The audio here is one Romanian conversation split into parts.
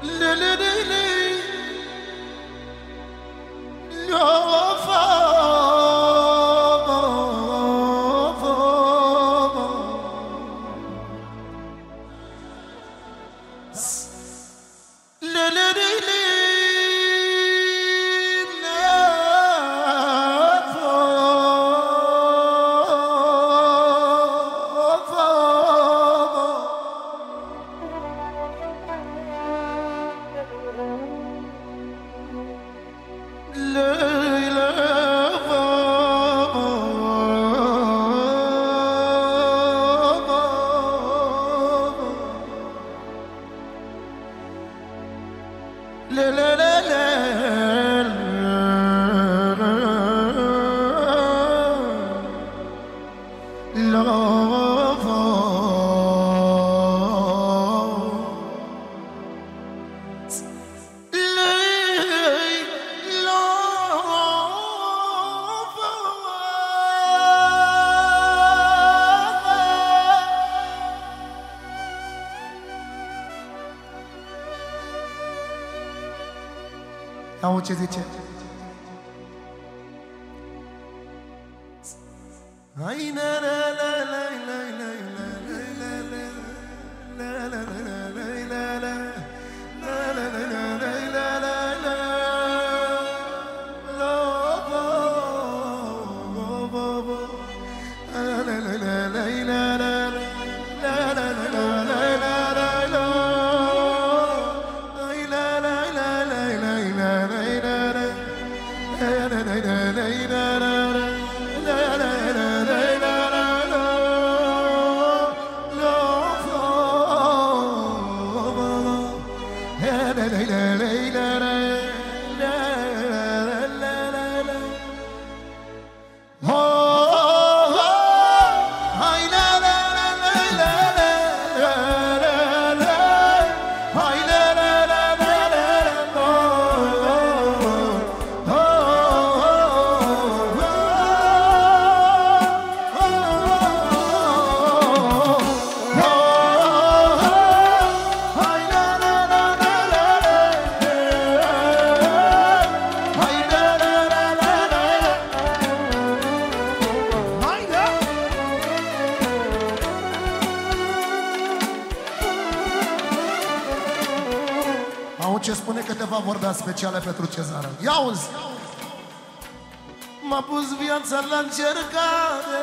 Auzi ce zice? Ce spune câteva vorbe speciale pentru Cezară. Ia auzi! M-a pus viața la încercare,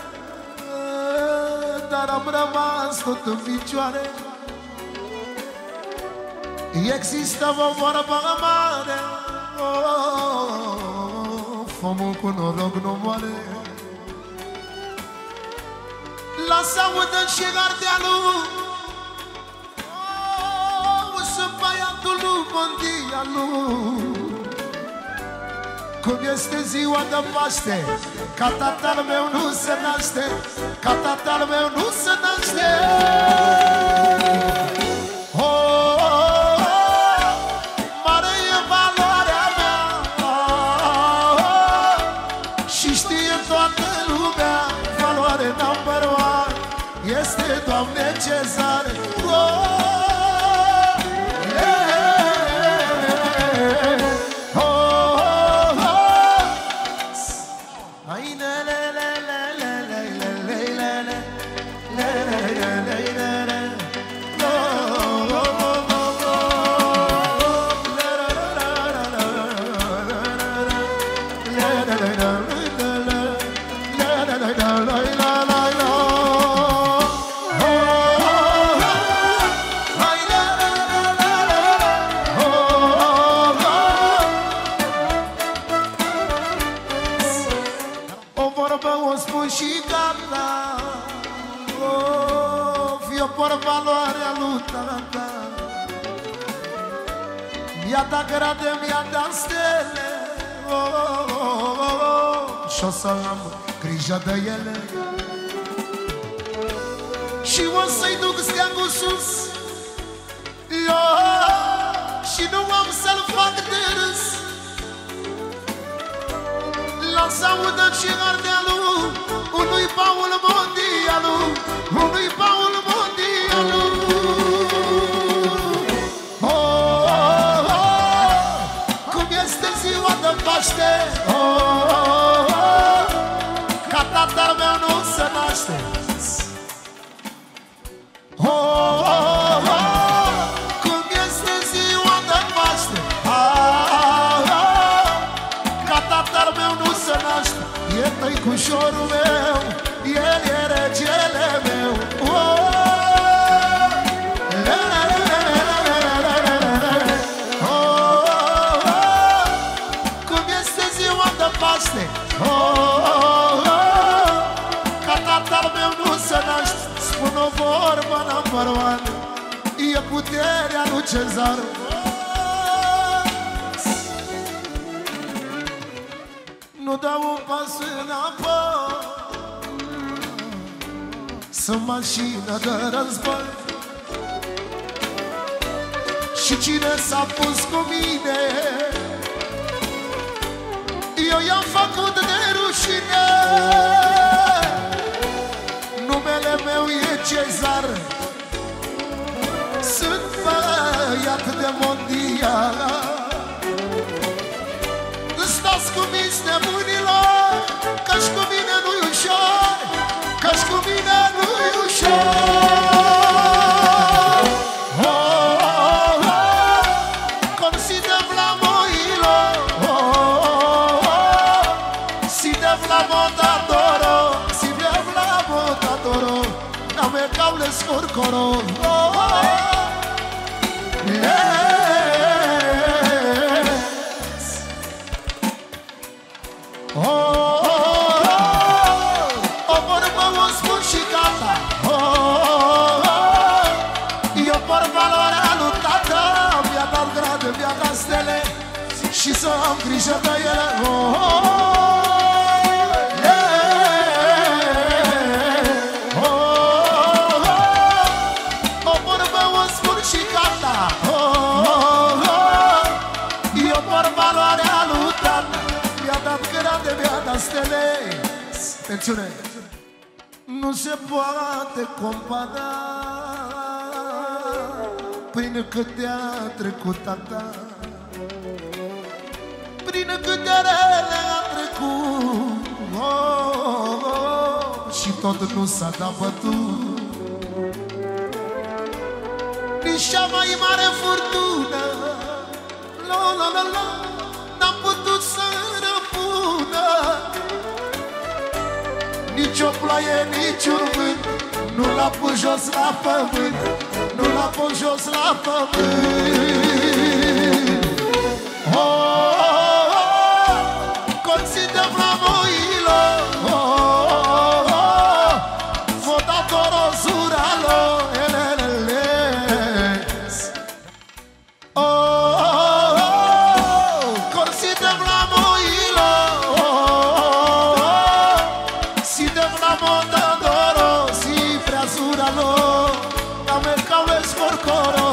dar am rămas tot în picioare. Există o vorbă mare, fomul cu noroc nu moare. Lasă audă și gardealul, sunt băiatul mondialul. Cum este ziua de Paște, ca tatăl meu nu se naște, ca tatăl meu nu se naște. Mare e valoarea mea și știe toată lumea, valoare number one este Doamne Cezar. Valoarea lui tata, mi-a dat grade, mi-a dat stele, și-o să am grijă de ele și o să-i duc steagul sus, și nu am să-l fac de râs. Lasă audă și ardealul unui Paul mondialul, unui Paul mondialul. Oh, number one. E puterea lui Cezar. Nu dau un pas înapoi. Sunt mașină de război. Și cine s-a pus cu mine, eu i-am făcut de rușine. Numele meu e Cezar. Sunt băiat de mondial. Stați cu minți nebunilor, că-și cu mine nu-i ușor, că-și cu mine nu-i ușor. Consider vlamoilo, si de vlamotadoro, si de vlamotadoro, na me cable scorcoro. O vorbă o spun și gata. Eu por valoarea lui tata. Mi-a dat grade, mi-a dat stele și să am grijă de ele. O vorbă o spun și gata. Eu por valoarea lui tata. Mi-a dat grade, mi-a dat stele. Atențiune! Nu se poate compara prin câte a trecut tata, prin câte rele a trecut, și tot nu s-a dat bătut. Nici cea mai mare furtună n-am putut să răpună. Nici o ploaie, nici un vânt nu l-a pus jos la pământ, nu l-a pus jos la pământ. Consider vlamoilo, votatoro zuralo, eleleles. Consider vlamoilo, si de vlamotadoro, si preazuralo, na me cable scorcoro.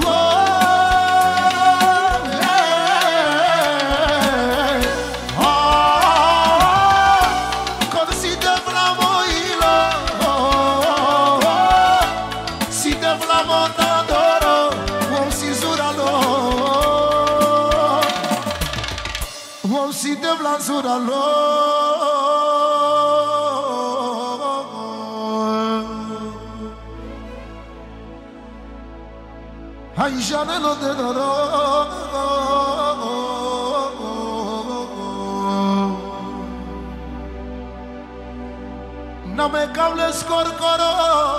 Consider vlamoilo, si de vlamotadoro, si zuralo, si de vlamzuralo. Hai janelo de doro, na me cable scorcoro,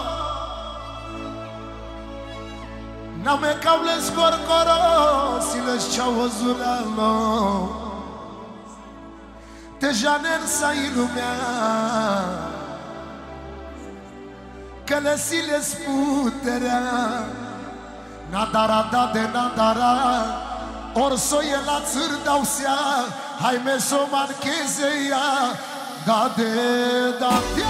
na me cable scorcoro, si les ceau zuralo, te janer sa ilumea, că le sile sputerea. Nadara de nadara, orso e la țâr dau sea, hai me s-o marcheze ea, da de da de.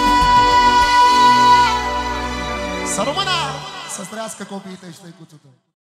Să rămână, să-ți trăiască copiii tăi și tăicuțul tău.